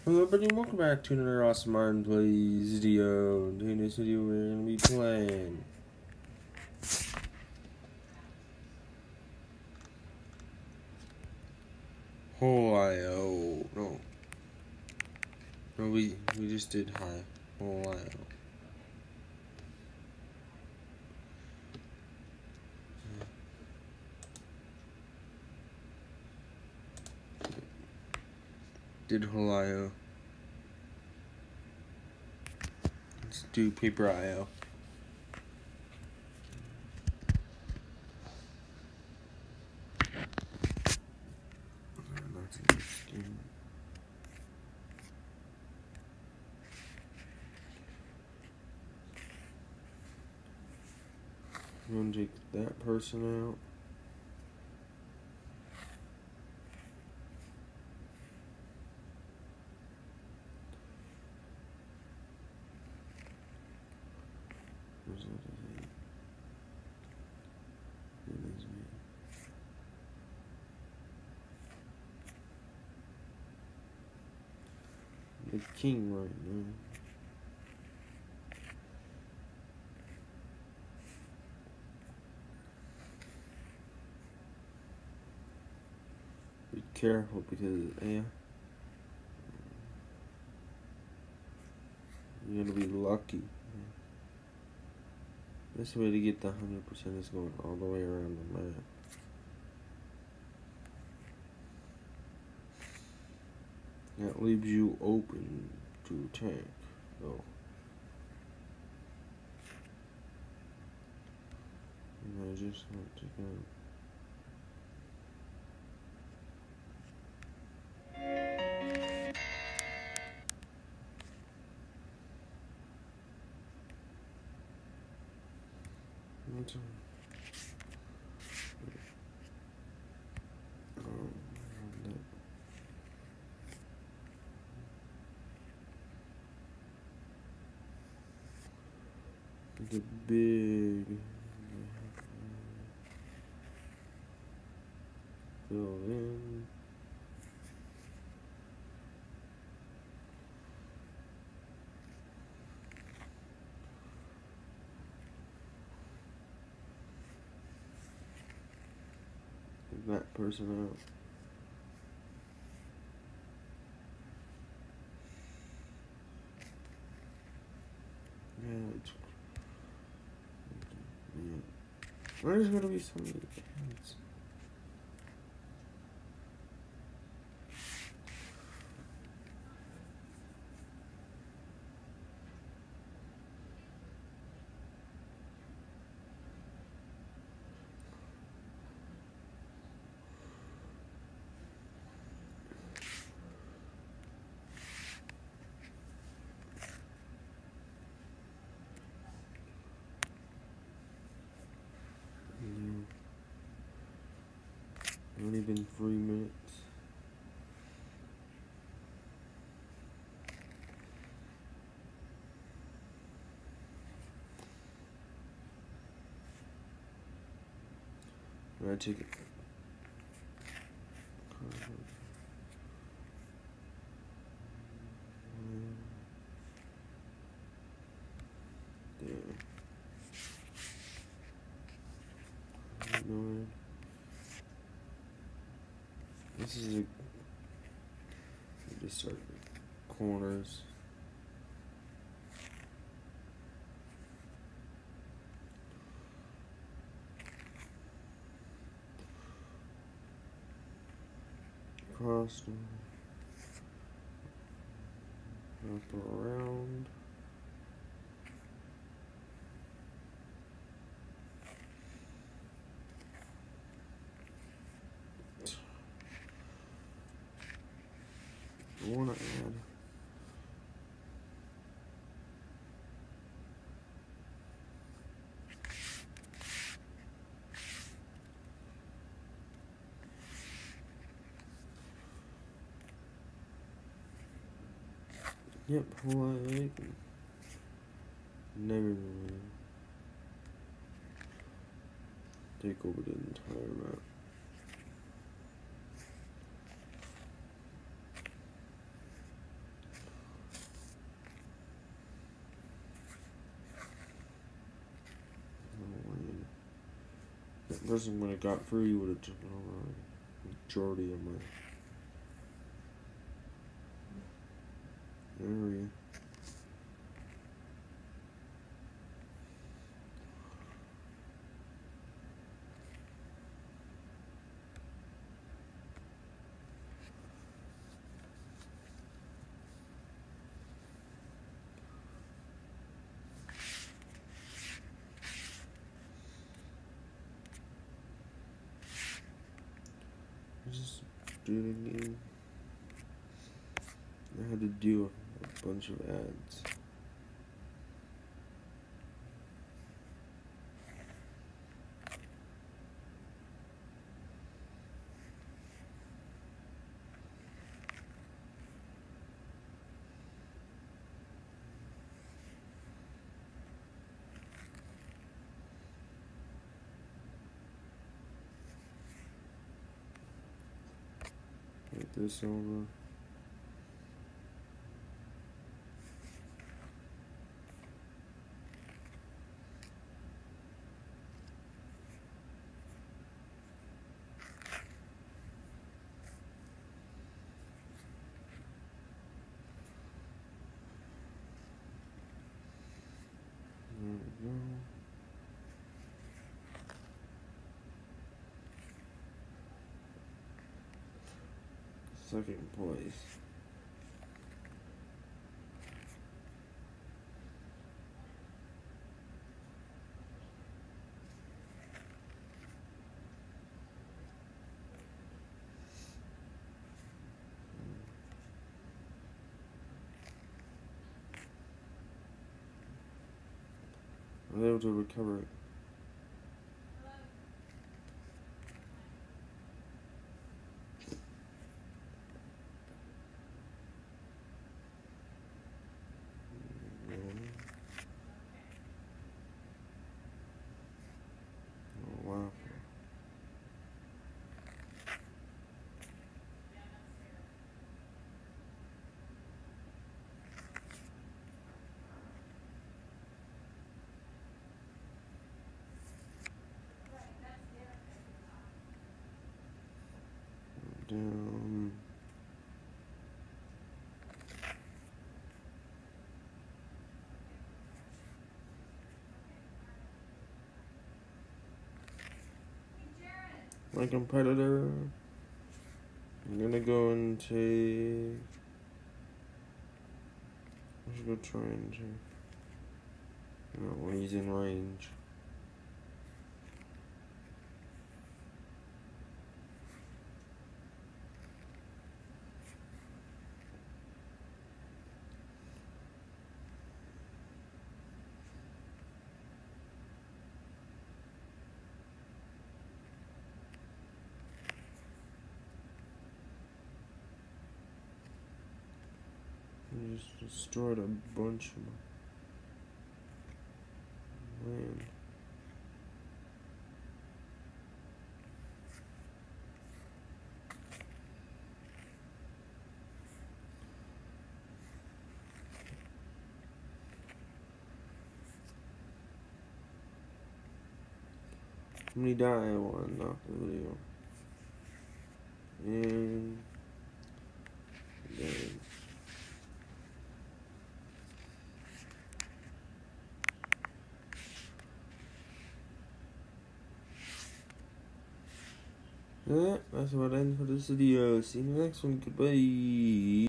Hello everybody, welcome back to another awesome Mind Plays video. In this video we're going to be playing Hole.io. No, we just did Hole.io. Did Hole.io. Let's do Paper.io. I'm going to take that person out. The king right now. Be careful because you're gonna be lucky. This way to get the 100% is going all the way around the map. That leaves you open to attack. Oh. And I just want to go. The big fill in. Get that person out. There's gonna be so many cats. Only been 3 minutes. I take it. There. This is a just start corners. Across up around. I want to add yep, Hawaii. Never mind. Take over the entire map. person when it got free would have taken over a majority of my area. Just do it again. I had to do a bunch of ads. Get this over. There we go. Second place. I was able to recover it. Oh, wow. Down. My competitor. I'm gonna go and take. I should go try and check. No, when he's in range. I just destroyed a bunch of my land. How many die I want to knock the video? And then yeah, that's what I end for this video. See you in the next one. Goodbye.